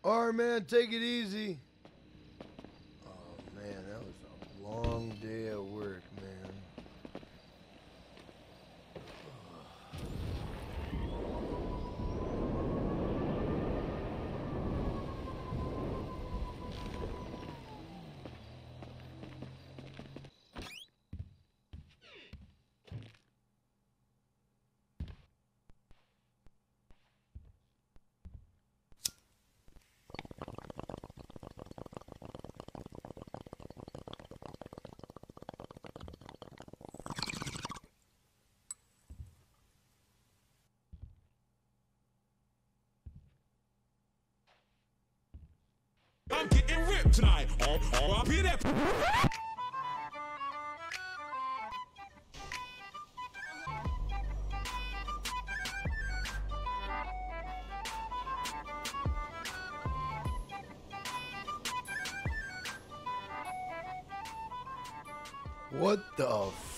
All right, man, take it easy. Oh, man, that was a long day at work, man. I'm getting ripped tonight. Oh, up here that. What the